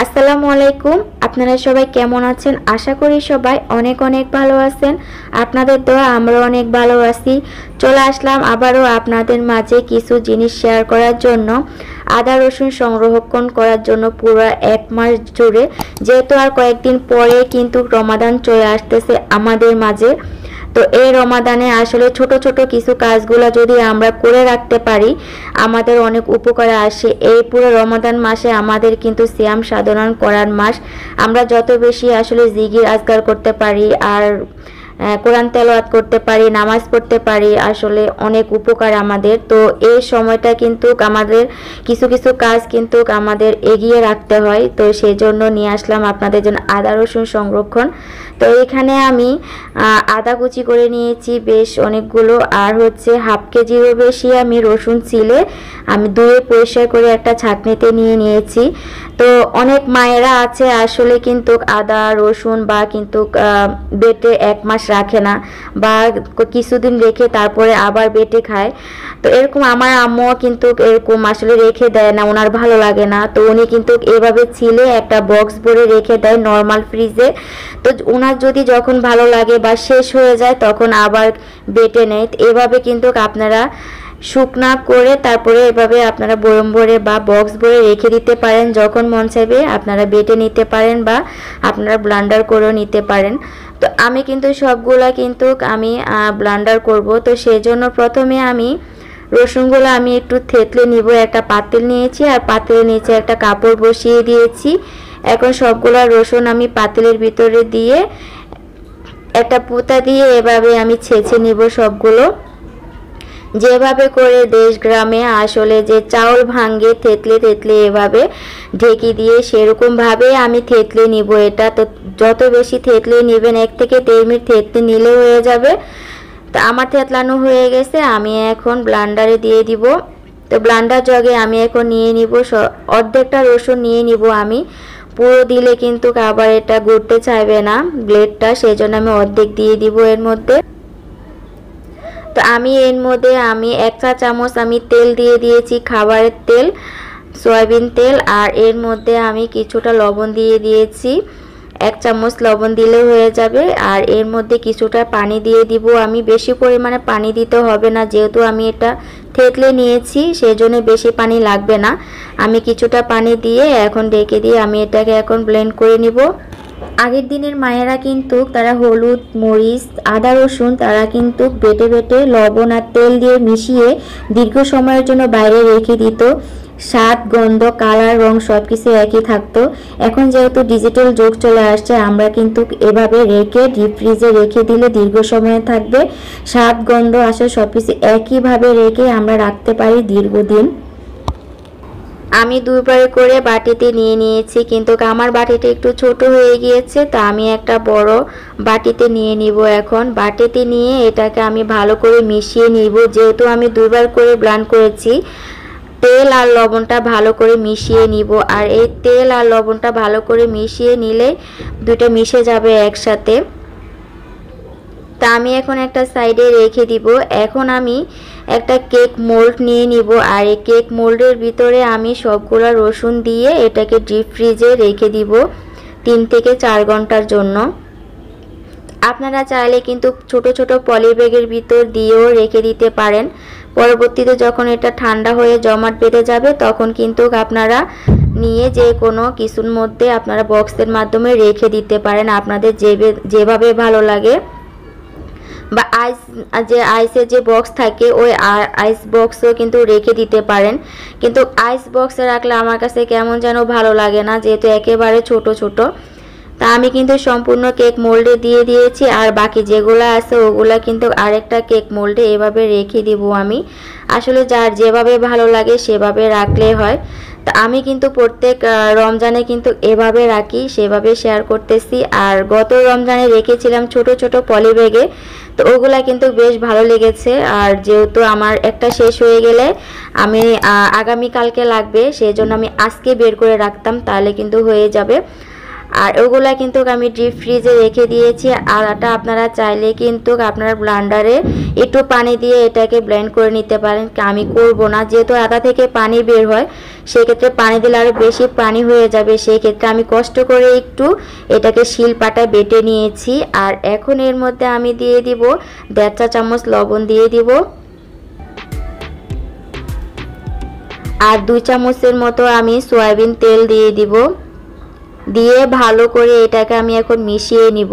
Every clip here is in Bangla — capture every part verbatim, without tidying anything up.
আসসালামু আলাইকুম। আপনারা সবাই কেমন আছেন? আশা করি সবাই অনেক অনেক ভালো আছেন। আপনাদের দোয়া আমরা অনেক ভালো আছি। চলে আসলাম আবারও আপনাদের মাঝে কিছু জিনিস শেয়ার করার জন্য। আদা রসুন সংরক্ষণ করার জন্য পুরো এক মাস জুড়ে, যেহেতু আর কয়েকদিন পরে কিন্তু রমাদান চলে আসতেছে আমাদের মাঝে। তো এই রমাদানে আসলে ছোট ছোট কিছু কাজগুলো যদি আমরা করে রাখতে পারি আমাদের অনেক উপকারে আসে। এই পুরো রমাদান মাসে আমাদের কিন্তু সিয়াম সাধনা করার মাস। আমরা যত বেশি আসলে জিকির আজকার করতে পারি আর কোরআন তেলাওয়াত করতে পারি, নামাজ পড়তে পারি, আসলে অনেক উপকার আমাদের। তো এই সময়টা কিন্তু আমাদের কিছু কিছু কাজ কিন্তু আমাদের এগিয়ে রাখতে হয়। তো সেই জন্য নিয়ে আসলাম আপনাদের জন্য আদা রসুন সংরক্ষণ। তো এখানে আমি আদা কুচি করে নিয়েছি বেশ অনেকগুলো, আর হচ্ছে হাফ কেজিরও বেশি আমি রসুন ছিলে আমি ধুয়ে পরিষ্কার করে একটা ছাঁকনিতে নিয়ে নিয়েছি। তো অনেক মায়েরা আছে আসলে কিন্তু আদা রসুন বা কিন্তু বেটে এক মাস রাখে না বা কিছুদিন রেখে তারপরে আবার বেটে খায়। তো এরকম আমার আম্মু কিন্তু এরকম আসলে রেখে দেয় না, ওনার ভালো লাগে না। তো উনি কিন্তু এভাবে ছিলে একটা বক্স ভরে রেখে দেয় নর্মাল ফ্রিজে। তো ওনার যদি যখন ভালো লাগে বা শেষ হয়ে যায় তখন আবার বেটে নেয়। এভাবে কিন্তু আপনারা শুকনা করে তারপরে এভাবে আপনারা বয়ম ভরে বা বক্স ভরে রেখে দিতে পারেন। যখন মন চাইবে আপনারা বেটে নিতে পারেন বা আপনারা ব্লান্ডার করেও নিতে পারেন। তো আমি কিন্তু সবগুলা কিন্তু আমি ব্লান্ডার করব। তো সেই জন্য প্রথমে আমি রসুনগুলো আমি একটু থেতলে নিব। একটা পাতিল নিয়েছি আর পাতিলের নিচে একটা কাপড় বসিয়ে দিয়েছি। এখন সবগুলা রসুন আমি পাতিলের ভিতরে দিয়ে একটা পুঁতা দিয়ে এভাবে আমি ছেঁচে নিব সবগুলো। যেভাবে করে দেশ গ্রামে আসলে যে চাউল ভাঙ্গে থেতলে থেতলে এভাবে ঢেকে দিয়ে সেরকম ভাবে আমি থেতলে নিব এটা। তো যত বেশি থেতলে নেবেন, এক থেকে দেড় মিনিট থেতলে নিলে হয়ে যাবে। তো আমার থেতলানো হয়ে গেছে, আমি এখন ব্লান্ডারে দিয়ে দিব। তো ব্লান্ডার জগে আমি এখন নিয়ে নিব অর্ধেকটা রসুন নিয়ে নিব আমি। পুরো দিলে কিন্তু আবার এটা ঘুরতে চাইবে না ব্লেডটা, সেই জন্য আমি অর্ধেক দিয়ে দিব এর মধ্যে। তো আমি এর মধ্যে আমি এক চা চামচ আমি তেল দিয়ে দিয়েছি, খাবারের তেল, সয়াবিন তেল। আর এর মধ্যে আমি কিছুটা লবণ দিয়ে দিয়েছি, এক চামচ লবণ দিলে হয়ে যাবে। আর এর মধ্যে কিছুটা পানি দিয়ে দিব আমি। বেশি পরিমাণে পানি দিতে হবে না, যেহেতু আমি এটা থেতলে নিয়েছি সেজন্য বেশি পানি লাগবে না। আমি কিছুটা পানি দিয়ে এখন ঢেকে দিয়ে আমি এটাকে এখন ব্লেন্ড করে নিব। আগের দিনের মায়েরা কিন্তু তারা হলুদ মরিচ আদা রসুন তারা কিন্তু বেটে বেটে লবণ আর তেল দিয়ে মিশিয়ে দীর্ঘ সময়ের জন্য বাইরে রেখে দিত। স্বাদ গন্ধ কালার রং সব কিছু একই থাকতো। এখন যেহেতু ডিজিটাল যুগ চলে আসছে আমরা কিন্তু এভাবে রেখে ডিপ ফ্রিজে রেখে দিলে দীর্ঘ সময় থাকবে। স্বাদ গন্ধ আসলে সব কিছু একইভাবে রেখে আমরা রাখতে পারি দীর্ঘদিন। আমি দুইবার করে বাটিতে নিয়ে নিয়েছি, কিন্তু আমার বাটিটা একটু ছোট হয়ে গিয়েছে। তো আমি একটা বড় বাটিতে নিয়ে নিব। এখন বাটিতে নিয়ে এটাকে আমি ভালো করে মিশিয়ে নিব। যেহেতু আমি দুইবার করে ব্লেন্ড করেছি, তেল আর লবণটা ভালো করে মিশিয়ে নিব। আর এই তেল আর লবণটা ভালো করে মিশিয়ে নিলে দুটো মিশে যাবে একসাথে। তা আমি এখন একটা সাইডে রেখে দিব। এখন আমি একটা কেক মোল্ড নিয়ে নিব। আর এই কেক মোল্ডের ভিতরে আমি সবগুলো রসুন দিয়ে এটাকে ডিপ ফ্রিজে রেখে দিব তিন থেকে চার ঘন্টার জন্য। আপনারা চাইলে কিন্তু ছোট ছোট পলি ব্যাগের ভিতর দিয়েও রেখে দিতে পারেন। পরবর্তীতে যখন এটা ঠান্ডা হয়ে জমাট বেঁধে যাবে তখন কিন্তু আপনারা নিয়ে যে কোনো কিছুর মধ্যে আপনারা বক্সের মাধ্যমে রেখে দিতে পারেন, আপনাদের যেভাবে ভালো লাগে। বা আইস যে আইসের যে বক্স থাকে ওই আইস বক্সও কিন্তু রেখে দিতে পারেন। কিন্তু আইস বক্সে রাখলে আমার কাছে কেমন যেন ভালো লাগে না, যেহেতু একেবারে ছোট ছোট। তা আমি কিন্তু সম্পূর্ণ কেক মোল্ডে দিয়ে দিয়েছি। আর বাকি যেগুলো আছে ওগুলা কিন্তু আরেকটা কেক মোল্ডে এভাবে রেখে দিব আমি। আসলে যার যেভাবে ভালো লাগে সেভাবে রাখলে হয়। তা আমি কিন্তু প্রত্যেক রমজানে কিন্তু এভাবে রাখি, সেভাবে শেয়ার করতেছি। আর গত রমজানে রেখেছিলাম ছোট ছোট পলি ব্যাগে, তো ওগুলা কিন্তু বেশ ভালো লেগেছে। আর যেহেতু আমার একটা শেষ হয়ে গেলে আমি আগামীকালকে লাগবে, সেই জন্য আমি আজকে বের করে রাখতাম, তাহলে কিন্তু হয়ে যাবে। আর ওগুলা কিন্তু আমি ডিপ ফ্রিজে রেখে দিয়েছি। আদাটা আপনারা চাইলে কিন্তু আপনার ব্লেন্ডারে একটু পানি দিয়ে এটাকে ব্লেন্ড করে নিতে পারেন, আমি করব না, যেহেতু আদা থেকে পানি বের হয় সেক্ষেত্রে পানি দিলে আরও বেশি পানি হয়ে যাবে, সেই ক্ষেত্রে আমি কষ্ট করে একটু এটাকে শিলপাটায় বেটে নিয়েছি। আর এখন এর মধ্যে আমি দিয়ে দিব দেড় চা চামচ লবণ দিয়ে দিব, আর দুই চামচের মতো আমি সয়াবিন তেল দিয়ে দিব, দিয়ে ভালো করে এটাকে আমি এখন মিশিয়ে নিব।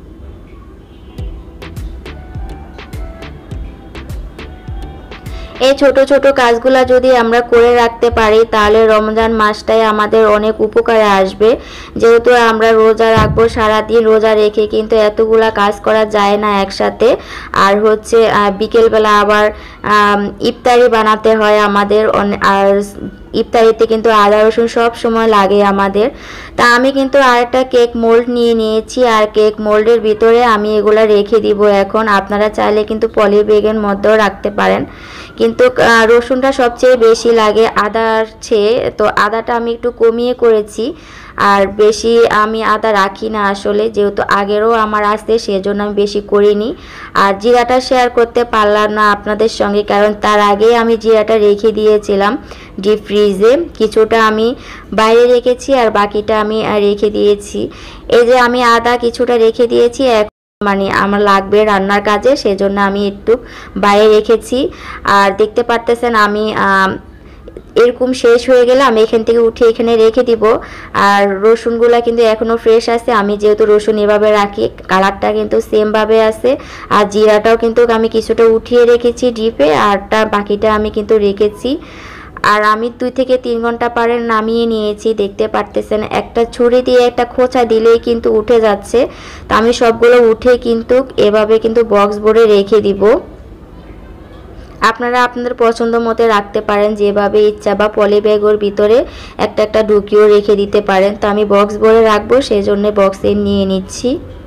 এই ছোট ছোট কাজগুলো যদি আমরা করে রাখতে পারি তাহলে রমজান মাসটাই আমাদের অনেক উপকারে আসবে। যেহেতু আমরা রোজা রাখবো, সারাদিন রোজা রেখে কিন্তু এতগুলা কাজ করা যায় না একসাথে। আর হচ্ছে বিকেলবেলা আবার ইফতারি বানাতে হয় আমাদের, আর ইফতারিতে কিন্তু আদা রসুন সব সময় লাগে আমাদের। তা আমি কিন্তু আরেকটা কেক মোল্ড নিয়ে নিয়েছি, আর কেক মোল্ডের ভিতরে আমি এগুলা রেখে দিব। এখন আপনারা চাইলে কিন্তু পলি ব্যাগের মধ্যেও রাখতে পারেন, কিন্তু রসুনটা সবচেয়ে বেশি লাগে আদার চেয়ে, তো আদাটা আমি একটু কমিয়ে করেছি। আর বেশি আমি আদা রাখি না আসলে, যেহেতু আগেরও আমার আসতে, সেজন্য আমি বেশি করিনি। আর জিরাটা শেয়ার করতে পারলাম না আপনাদের সঙ্গে, কারণ তার আগে আমি জিরাটা রেখে দিয়েছিলাম ডিপ ফ্রিজে, কিছুটা আমি বাইরে রেখেছি আর বাকিটা আমি রেখে দিয়েছি। এই যে আমি আদা কিছুটা রেখে দিয়েছি, মানে আমার লাগবে রান্নার কাজে, সেজন্য আমি একটু বাইরে রেখেছি। আর দেখতে পারতেছেন আমি এরকম শেষ হয়ে গেলে আমি এখান থেকে উঠে এখানে রেখে দিব। আর রসুনগুলা কিন্তু এখনও ফ্রেশ আছে, আমি যেহেতু রসুন এভাবে রাখি কালারটা কিন্তু সেমভাবে আছে। আর জিরাটাও কিন্তু আমি কিছুটা উঠিয়ে রেখেছি ডিপে, আরটা বাকিটা আমি কিন্তু রেখেছি। আর আমি দুই থেকে তিন ঘন্টা পরে নামিয়ে নিয়েছি, দেখতে পারতেছেন একটা ছুরি দিয়ে একটা খোঁচা দিলেই কিন্তু উঠে যাচ্ছে। তো আমি সবগুলো উঠে কিন্তু এভাবে কিন্তু বক্স ভরে রেখে দিব। আপনারা আপনাদের পছন্দ মতো রাখতে পারেন যেভাবে ইচ্ছা, বা পলি ব্যাগের ভিতরে একটা একটা ঢুকিয়েও রেখে দিতে পারেন। তো আমি বক্স ভরে রাখবো, সেই জন্য বক্সে নিয়ে নিচ্ছি।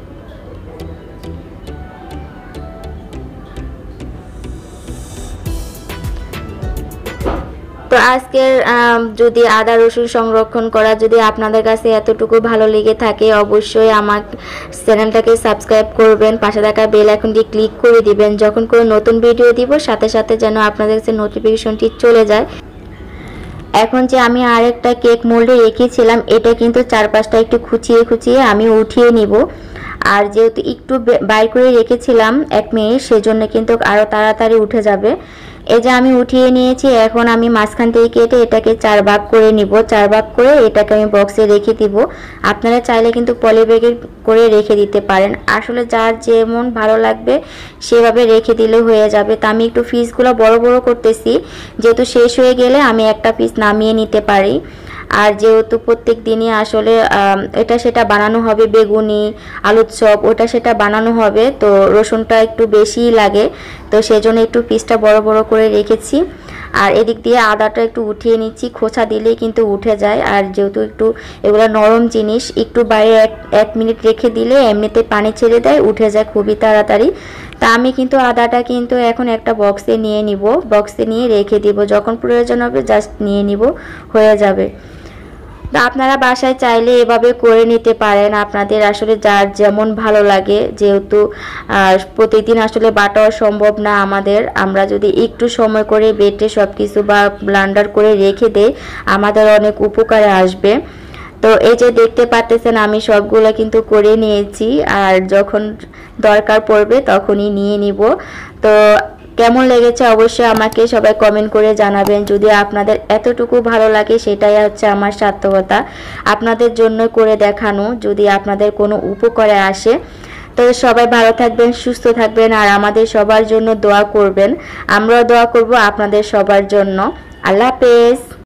তো আজকের যদি আদা রসুন সংরক্ষণ করা যদি আপনাদের কাছে এতটুকু ভালো লেগে থাকে, অবশ্যই আমার চ্যানেলটাকে সাবস্ক্রাইব করবেন, পাশে থাকা বেল আইকনটি ক্লিক করে দিবেন, যখন কোনো নতুন ভিডিও দিব সাথে সাথে যেন আপনাদের কাছে নোটিফিকেশনটি চলে যায়। এখন যে আমি আরেকটা কেক মোল্ডে রেখেছিলাম, এটা কিন্তু চারপাশটা একটু খুঁচিয়ে খুঁচিয়ে আমি উঠিয়ে নিব। আর যেহেতু একটু বাইর করে রেখেছিলাম এক মিনিট, সেজন্য কিন্তু আরও তাড়াতাড়ি উঠে যাবে। এই যে আমি উঠিয়ে নিয়েছি, এখন আমি মাঝখান থেকে কেটে এটাকে চার ভাগ করে নিব। চার ভাগ করে এটাকে আমি বক্সে রেখে দিব। আপনারা চাইলে কিন্তু পলি ব্যাগে করে রেখে দিতে পারেন, আসলে যার যেমন ভালো লাগবে সেভাবে রেখে দিলে হয়ে যাবে। তা আমি একটু পিসগুলো বড় বড় করতেছি, যেহেতু শেষ হয়ে গেলে আমি একটা পিস নামিয়ে নিতে পারি। আর যেহেতু প্রত্যেক দিনই আসলে এটা সেটা বানানো হবে, বেগুনি আলুর চপ ওটা সেটা বানানো হবে, তো রসুনটা একটু বেশিই লাগে, তো সেজন্য একটু পিসটা বড় বড় করে রেখেছি। আর এদিক দিয়ে আদাটা একটু উঠিয়ে নিচ্ছি, খোঁচা দিলেই কিন্তু উঠে যায়। আর যেহেতু একটু এগুলো নরম জিনিস, একটু বাইরে এক এক মিনিট রেখে দিলে এমনিতে পানি ছেড়ে দেয়, উঠে যায় খুবই তাড়াতাড়ি। তা আমি কিন্তু আদাটা কিন্তু এখন একটা বক্সে নিয়ে নিব, বক্সে নিয়ে রেখে দিব, যখন প্রয়োজন হবে জাস্ট নিয়ে নিব, হয়ে যাবে। তো আপনারা বাসায় চাইলে এভাবে করে নিতে পারেন, আপনাদের আসলে যার যেমন ভালো লাগে, যেহেতু প্রতিদিন আসলে বাটাও সম্ভব না আমাদের, আমরা যদি একটু সময় করে বেটে সব কিছু বা ব্লেন্ডার করে রেখে দেই আমাদের অনেক উপকারে আসবে। তো এই যে দেখতে পাচ্ছেন আমি সবগুলো কিন্তু করে নিয়েছি, আর যখন দরকার পড়বে তখনই নিয়ে নিব। তো কেমন লেগেছে অবশ্যই আমাকে সবাই কমেন্ট করে জানাবেন। যদি আপনাদের এতটুকু ভালো লাগে সেটাই হচ্ছে আমার সার্থকতা, আপনাদের জন্য করে দেখানো, যদি আপনাদের কোনো উপকারে আসে। তো সবাই ভালো থাকবেন, সুস্থ থাকবেন, আর আমাদের সবার জন্য দোয়া করবেন। আমরাও দোয়া করব আপনাদের সবার জন্য। আল্লাহ হাফেজ।